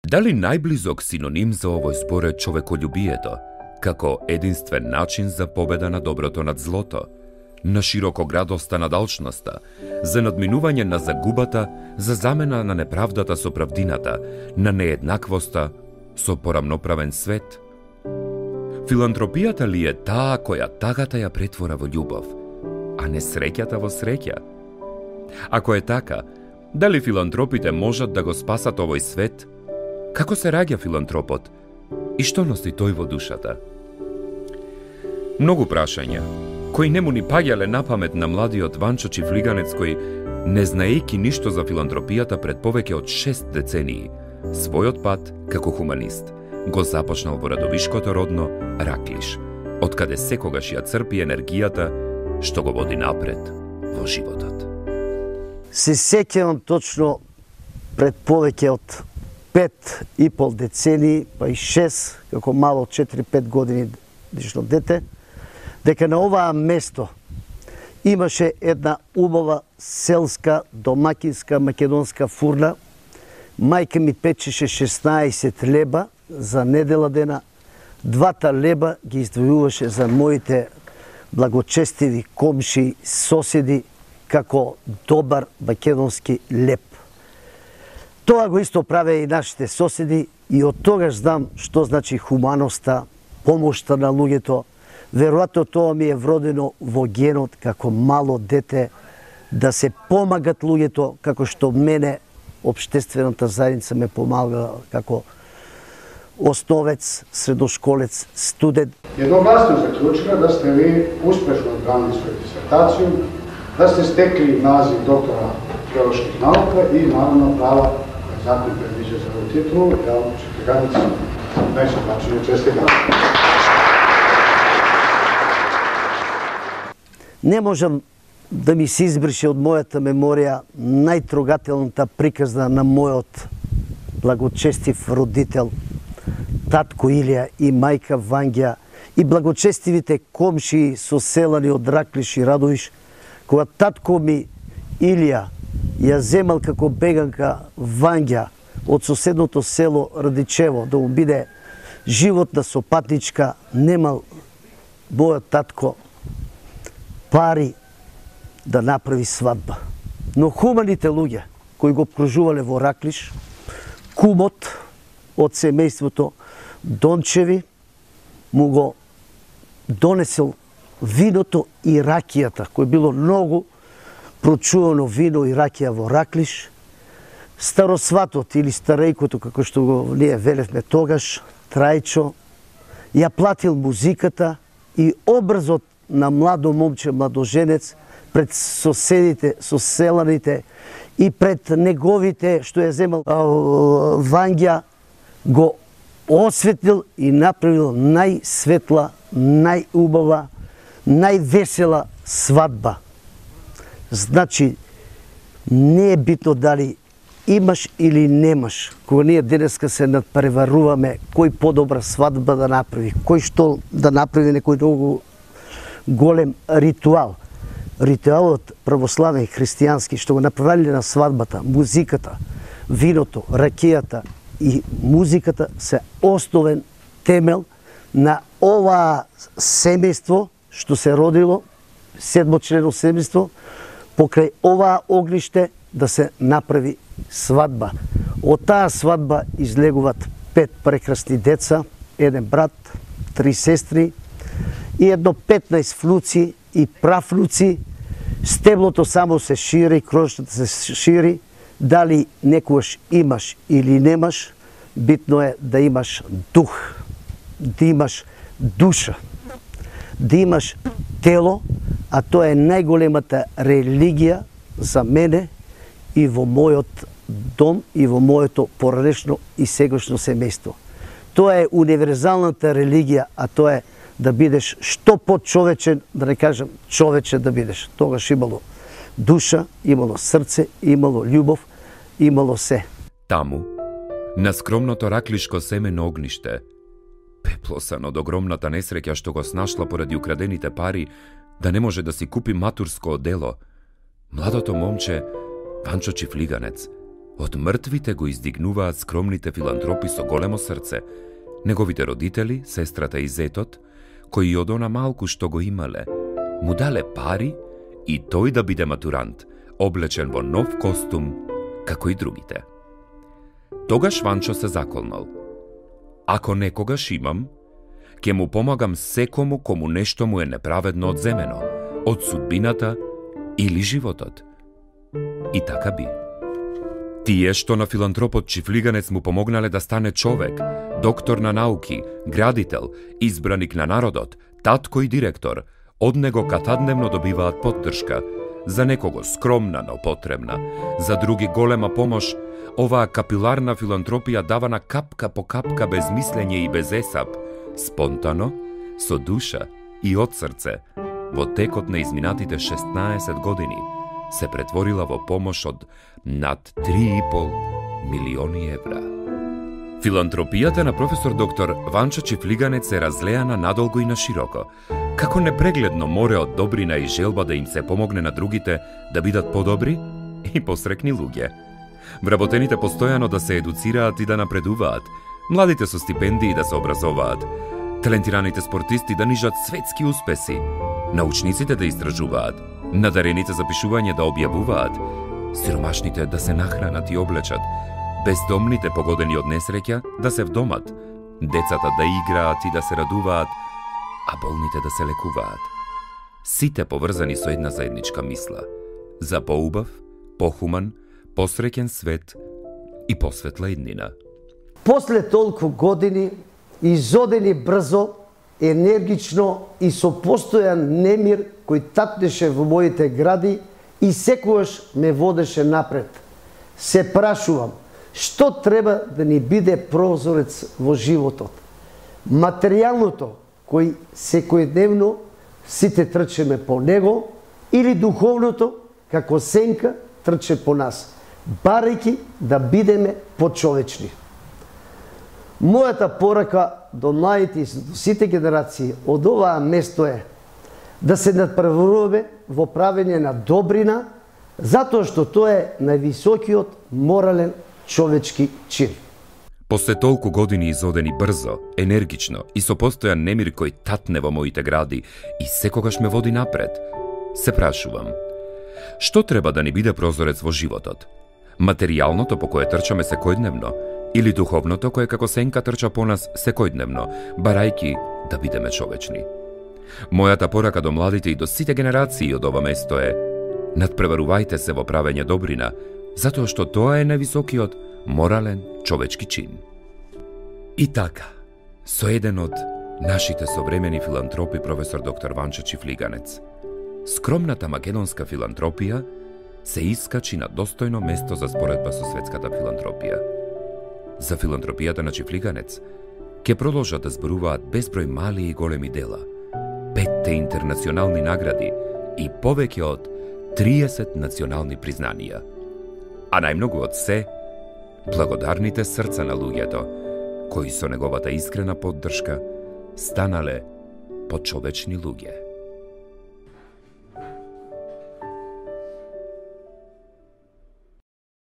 Дали најблизок синоним за овој збор е човеколюбието, како единствен начин за победа на доброто над злото, на широкоградоста над алчноста, за надминување на загубата, за замена на неправдата со правдината, на нееднаквоста со порамноправен свет? Филантропијата ли е таа која тагата ја претвора во љубов, а не среќата во среќа? Ако е така, дали филантропите можат да го спасат овој свет? Како се раѓа филантропот и што носи тој во душата? Многу прашања, кои не му ни паѓале на памет на младиот Ванчо Чифлиганец, кој, не знаејќи ништо за филантропијата пред повеќе од 6 децении, својот пат како хуманист го започнал во Радовишкото родно Раклиш, откаде секогаш ја црпи енергијата што го води напред во животот. Се сеќавам точно пред повеќе од 5,5 децении, па и 6, како мало 4-5 години дишно дете, дека на оваа место имаше една убава селска, домакинска, македонска фурна. Мајка ми печеше 16 леба за недела дена, 2 леба ги издвојуваше за моите благочестиви комши, соседи, како добар македонски леб. Тоа го исто правеа и нашите соседи и од тогаш знам што значи хуманоста, помошта на луѓето. Веројатно тоа ми е вродено во генот како мало дете, да се помагат луѓето, како што мене општествената заедница ме помагала како основец, средношколец, студент. Едногласно заклучила да сте ви успешно одбранили своја дисертација, да сте стекли назив доктора геолошких наука и наравно права кој закон предвиđа за овој титул. Ја Чифлиганец беше бачено честитам. Не можам да ми се избрише од мојата меморија најтрогателната приказна на мојот благочестив родител, татко Илија и мајка Вангја, и благочестивите комши соселани од Раклиш и Радовиш, кога татко ми Илија ја земал како беганка Вангја од соседното село Радичево да му биде животна сопатничка, немал мојот татко пари да направи свадба. Но хуманите луѓе кои го обкружувале во Раклиш, кумот од семејството Дончеви му го донесел виното и ракијата, кој било многу прочувано вино и ракија во Раклиш. Старосватот или старејкото, како што го ние велевме тогаш, Трајчо, ја платил музиката и образот на младо момче, младоженец, пред соседите, соселаните и пред неговите, што ја земал Вангја, го осветлил и направил најсветла, најубава, највесела свадба. Значи, не е битно дали имаш или немаш. Кога ние денеска се надпреваруваме кој подобра свадба да направи, кој што да направи некој многу голем ритуал. Ритуалот православен христијански што го направиле на свадбата, музиката, виното, ракијата и музиката се основен темел на ова семејство што се родило, 7-члено семејство, покрај оваа огниште да се направи свадба. Од таа свадба излегуваат 5 прекрасни деца, 1 брат, 3 сестри и едно 15 внуци и правнуци. Стеблото само се шири, крошната се шири. Дали некогаш имаш или немаш, битно е да имаш дух, да имаш душа, да имаш тело, а тоа е најголемата религија за мене и во мојот дом и во моето поранешно и сегашно семејство. Тоа е универзалната религија, а тоа е да бидеш што подчовечен, да не кажам човечен да бидеш. Тогаш имало душа, имало срце, имало љубов, имало се. Таму, на скромното раклишко семено огниште, пеплосан од огромната несреќа што го снашла поради украдените пари, да не може да си купи матурско одело, младото момче Ванчо Чифлиганец Од мртвите го издигнуваат скромните филантропи со големо срце, неговите родители, сестрата и зетот, кои од она малку што го имале, му дале пари и тој да биде матурант, облечен во нов костум, како и другите. Тогаш Ванчо се заколнал. Ако некогаш имам, ќе му помагам секому кому нешто му е неправедно одземено, од судбината или животот. И така би. Тие што на филантропот Чифлиганец му помогнале да стане човек, доктор на науки, градител, избраник на народот, татко и директор, од него катадневно добиваат поддршка, за некого скромна, но потребна, за други голема помош. Оваа капиларна филантропија давана капка по капка без мислење и без есап, спонтано, со душа и од срце, во текот на изминатите 16 години, се претворила во помош од над 3,5 милиони евра. Филантропијата на професор доктор Ванчо Чифлиганец е разлеана надолго и на широко, како непрегледно море од добрина и желба да им се помогне на другите да бидат подобри и посрекни луѓе. Вработените постојано да се едуцираат и да напредуваат, младите со стипендии да се образоваат, талентираните спортисти да нижат светски успеси, научниците да истражуваат, надарените за пишување да објавуваат, сиромашните да се нахранат и облечат, бездомните погодени од несреќа да се вдомат, децата да играат и да се радуваат, а болните да се лекуваат. Сите поврзани со една заедничка мисла за поубав, похуман, посреќен свет и посветла иднина. После толку години, изодени брзо, енергично и со постојан немир кој татнеше во моите гради и секогаш ме водеше напред. Се прашувам, што треба да ни биде прозорец во животот? Материјалното, кој секојдневно сите трчеме по него, или духовното, како сенка, трче по нас, барајќи да бидеме почовечни. Мојата порака до младите и до сите генерации од оваа место е да се надпреваруваме во правење на добрина, затоа што тоа е највисокиот морален човечки чин. После толку години изодени брзо, енергично и со постојан немир кој татне во моите гради и секогаш ме води напред, се прашувам, што треба да ни биде прозорец во животот? Материјалното по кое трчаме секојдневно или духовното кое како сенка трча по нас секојдневно, барајки да бидеме човечни? Мојата порака до младите и до сите генерации од ова место е: надпреварувајте се во правење добрина, затоа што тоа е највисокиот морален човечки чин. И така, со еден од нашите современи филантропи професор доктор Ванчо Чифлиганец, скромната македонска филантропија се искачи на достојно место за споредба со светската филантропија. За филантропијата на Чифлиганец ќе продолжат да зборуваат безброј мали и големи дела, 5 интернационални награди и повеќе од 30 национални признанија. А најмногу од се, благодарните срца на луѓето, кои со неговата искрена поддршка станале почовечни луѓе.